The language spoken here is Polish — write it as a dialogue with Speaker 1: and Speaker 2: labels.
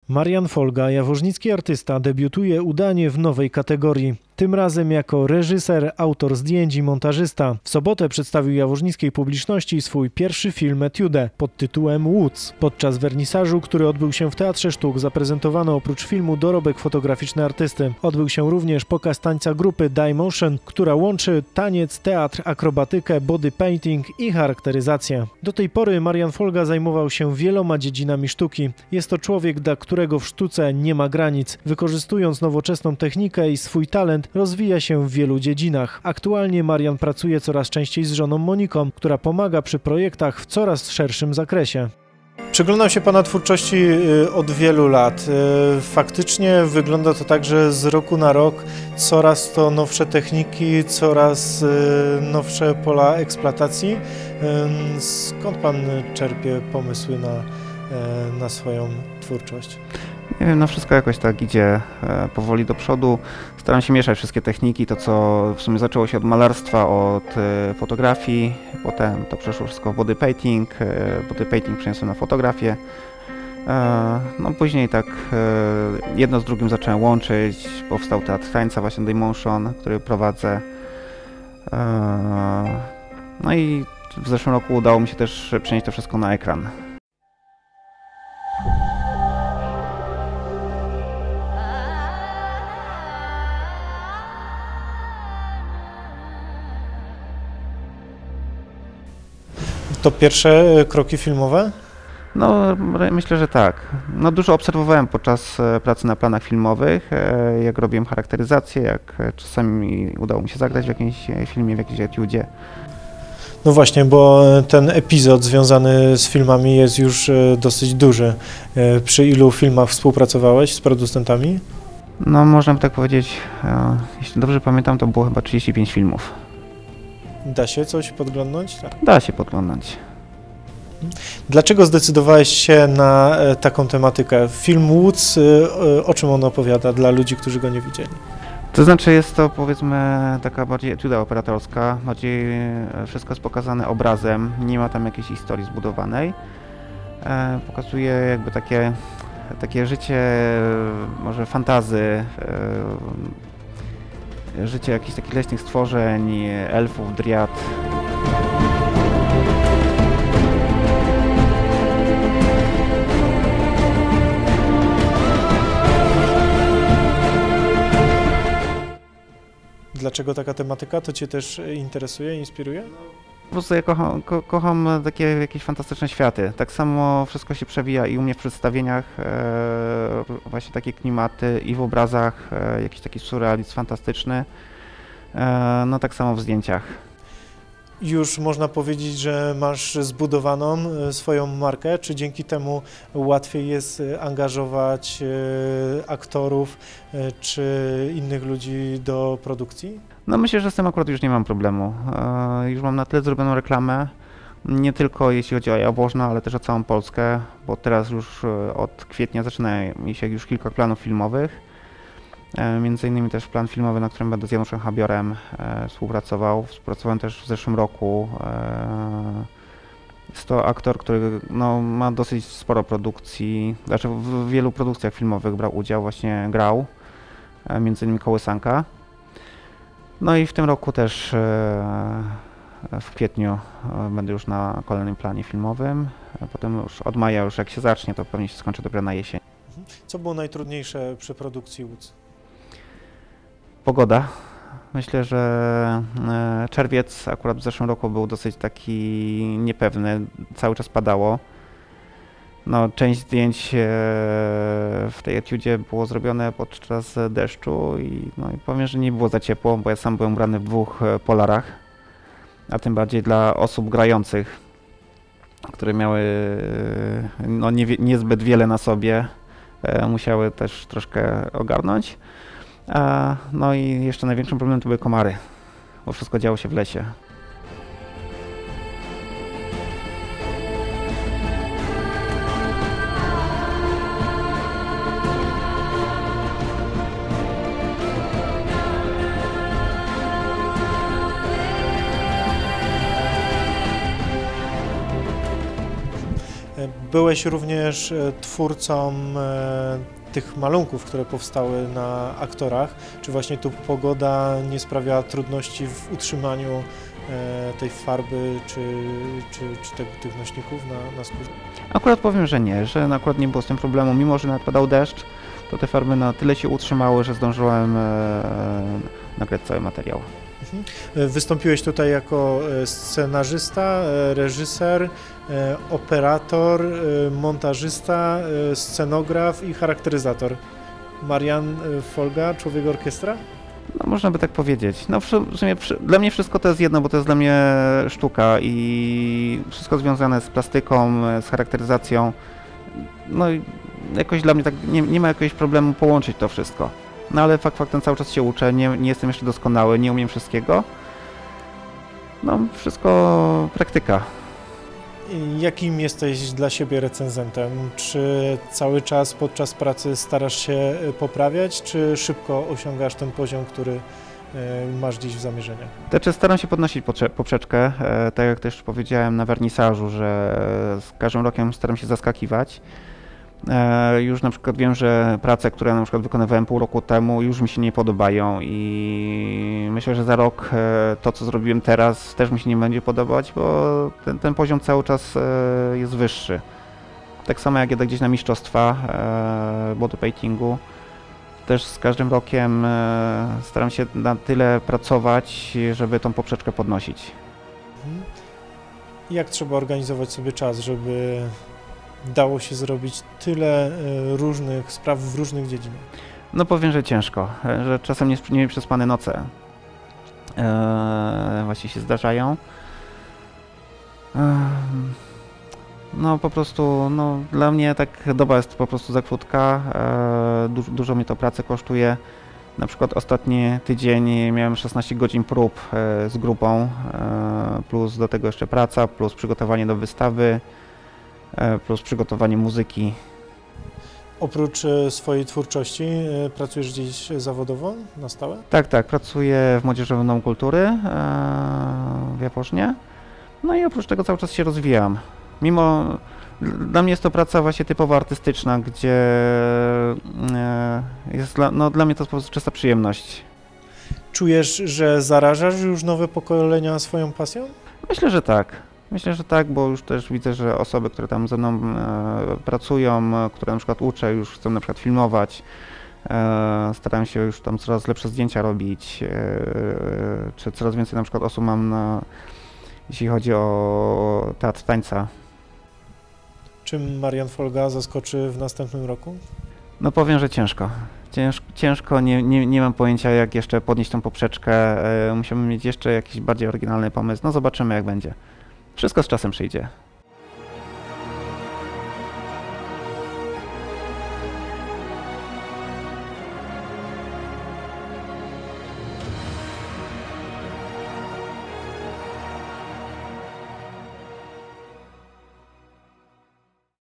Speaker 1: Marian Folga, jaworznicki artysta, debiutuje udanie w nowej kategorii. Tym razem jako reżyser, autor zdjęć i montażysta. W sobotę przedstawił jaworznickiej publiczności swój pierwszy film etiudę pod tytułem Woods. Podczas wernisażu, który odbył się w Teatrze Sztuk, zaprezentowano oprócz filmu dorobek fotograficzny artysty. Odbył się również pokaz tańca grupy Dymotion, która łączy taniec, teatr, akrobatykę, body painting i charakteryzację. Do tej pory Marian Folga zajmował się wieloma dziedzinami sztuki. Jest to człowiek, dla którego w sztuce nie ma granic. Wykorzystując nowoczesną technikę i swój talent, rozwija się w wielu dziedzinach. Aktualnie Marian pracuje coraz częściej z żoną Moniką, która pomaga przy projektach w coraz szerszym zakresie. Przyglądam się Pana twórczości od wielu lat. Faktycznie wygląda to tak, że z roku na rok coraz to nowsze techniki, coraz nowsze pola eksploatacji. Skąd Pan czerpie pomysły na swoją twórczość?
Speaker 2: Nie wiem, no wszystko jakoś tak idzie powoli do przodu. Staram się mieszać wszystkie techniki, to co w sumie zaczęło się od malarstwa, od fotografii, potem to przeszło wszystko w body painting przeniosłem na fotografię. No później tak jedno z drugim zacząłem łączyć, powstał teatr tańca, właśnie Dymotion, który prowadzę. No i w zeszłym roku udało mi się też przenieść to wszystko na ekran.
Speaker 1: To pierwsze kroki filmowe?
Speaker 2: No, myślę, że tak. No, dużo obserwowałem podczas pracy na planach filmowych, jak robiłem charakteryzację, jak czasami udało mi się zagrać w jakimś filmie, w jakiejś etiudzie.
Speaker 1: No właśnie, bo ten epizod związany z filmami jest już dosyć duży. Przy ilu filmach współpracowałeś z producentami?
Speaker 2: No, można by tak powiedzieć, jeśli dobrze pamiętam, to było chyba 35 filmów.
Speaker 1: Da się coś podglądnąć? Tak.
Speaker 2: Da się podglądać.
Speaker 1: Dlaczego zdecydowałeś się na taką tematykę? Film Woods, o czym on opowiada dla ludzi, którzy go nie widzieli?
Speaker 2: To znaczy jest to, powiedzmy, taka bardziej etiuda operatorska, bardziej wszystko jest pokazane obrazem, nie ma tam jakiejś historii zbudowanej. Pokazuje jakby takie życie, może fantazy, życie jakichś takich leśnych stworzeń, elfów, driad.
Speaker 1: Dlaczego taka tematyka? To Cię też interesuje, inspiruje?
Speaker 2: Po prostu ja kocham takie jakieś fantastyczne światy. Tak samo wszystko się przewija i u mnie w przedstawieniach, właśnie takie klimaty i w obrazach, jakiś taki surrealizm fantastyczny, no tak samo w zdjęciach.
Speaker 1: Już można powiedzieć, że masz zbudowaną swoją markę, czy dzięki temu łatwiej jest angażować aktorów czy innych ludzi do produkcji?
Speaker 2: No myślę, że z tym akurat już nie mam problemu. Już mam na tyle zrobioną reklamę, nie tylko jeśli chodzi o Jaworzno, ale też o całą Polskę, bo teraz już od kwietnia zaczyna mi się już kilka planów filmowych. Między innymi też plan filmowy, na którym będę z Januszem Habiorem współpracował. Współpracowałem też w zeszłym roku. Jest to aktor, który no, ma dosyć sporo produkcji, znaczy w wielu produkcjach filmowych brał udział, właśnie grał, między innymi Kołysanka. No i w tym roku też w kwietniu będę już na kolejnym planie filmowym. Potem już od maja, już jak się zacznie, to pewnie się skończy dopiero na jesień.
Speaker 1: Co było najtrudniejsze przy produkcji Woods?
Speaker 2: Pogoda. Myślę, że czerwiec akurat w zeszłym roku był dosyć taki niepewny, cały czas padało. No, część zdjęć w tej etiudzie było zrobione podczas deszczu i powiem, że nie było za ciepło, bo ja sam byłem ubrany w 2 polarach, a tym bardziej dla osób grających, które miały no, niezbyt wiele na sobie, musiały też troszkę ogarnąć. No i jeszcze największym problemem to były komary, bo wszystko działo się w lesie.
Speaker 1: Byłeś również twórcą tych malunków, które powstały na aktorach. Czy właśnie tu pogoda nie sprawia trudności w utrzymaniu tej farby czy tych nośników na skórze?
Speaker 2: Akurat powiem, że nie, że akurat nie było z tym problemu. Mimo że nawet padał deszcz, to te farby na tyle się utrzymały, że zdążyłem nagrać cały materiał.
Speaker 1: Wystąpiłeś tutaj jako scenarzysta, reżyser, operator, montażysta, scenograf i charakteryzator. Marian Folga, człowiek orkiestra?
Speaker 2: No, można by tak powiedzieć. No, w sumie dla mnie wszystko to jest jedno, bo to jest dla mnie sztuka i wszystko związane z plastyką, z charakteryzacją. No i jakoś dla mnie tak nie ma jakiegoś problemu połączyć to wszystko. No ale faktem cały czas się uczę, nie jestem jeszcze doskonały, nie umiem wszystkiego. No wszystko praktyka.
Speaker 1: Jakim jesteś dla siebie recenzentem? Czy cały czas podczas pracy starasz się poprawiać, czy szybko osiągasz ten poziom, który masz gdzieś w zamierzeniach?
Speaker 2: Znaczy staram się podnosić poprzeczkę, tak jak też powiedziałem na wernisażu, że z każdym rokiem staram się zaskakiwać. Już na przykład wiem, że prace, które na przykład wykonywałem pół roku temu, już mi się nie podobają i myślę, że za rok to, co zrobiłem teraz, też mi się nie będzie podobać, bo ten poziom cały czas jest wyższy. Tak samo jak jadę gdzieś na mistrzostwa bodypaintingu, też z każdym rokiem staram się na tyle pracować, żeby tą poprzeczkę podnosić.
Speaker 1: Jak trzeba organizować sobie czas, żeby dało się zrobić tyle różnych spraw w różnych dziedzinach?
Speaker 2: No powiem, że ciężko, że czasem nieprzespane noce właśnie się zdarzają. No po prostu, no, dla mnie tak doba jest po prostu za krótka, dużo mnie to pracy kosztuje. Na przykład ostatni tydzień miałem 16 godzin prób z grupą, plus do tego jeszcze praca, plus przygotowanie do wystawy, plus przygotowanie muzyki. Oprócz
Speaker 1: swojej twórczości pracujesz gdzieś zawodowo na stałe?
Speaker 2: Tak, pracuję w Młodzieżowym Domu Kultury w Jaworznie. No i oprócz tego cały czas się rozwijam. Dla mnie jest to praca właśnie typowo artystyczna, gdzie jest dla mnie to po prostu czysta przyjemność.
Speaker 1: Czujesz, że zarażasz już nowe pokolenia swoją pasją?
Speaker 2: Myślę, że tak, bo już też widzę, że osoby, które tam ze mną pracują, które na przykład uczę, już chcą na przykład filmować, staram się już tam coraz lepsze zdjęcia robić, czy coraz więcej na przykład osób mam, jeśli chodzi o teatr tańca.
Speaker 1: Czym Marian Folga zaskoczy w następnym roku?
Speaker 2: No powiem, że ciężko. Ciężko, nie mam pojęcia, jak jeszcze podnieść tą poprzeczkę. Musiałbym mieć jeszcze jakiś bardziej oryginalny pomysł. No zobaczymy, jak będzie. Wszystko z czasem przyjdzie.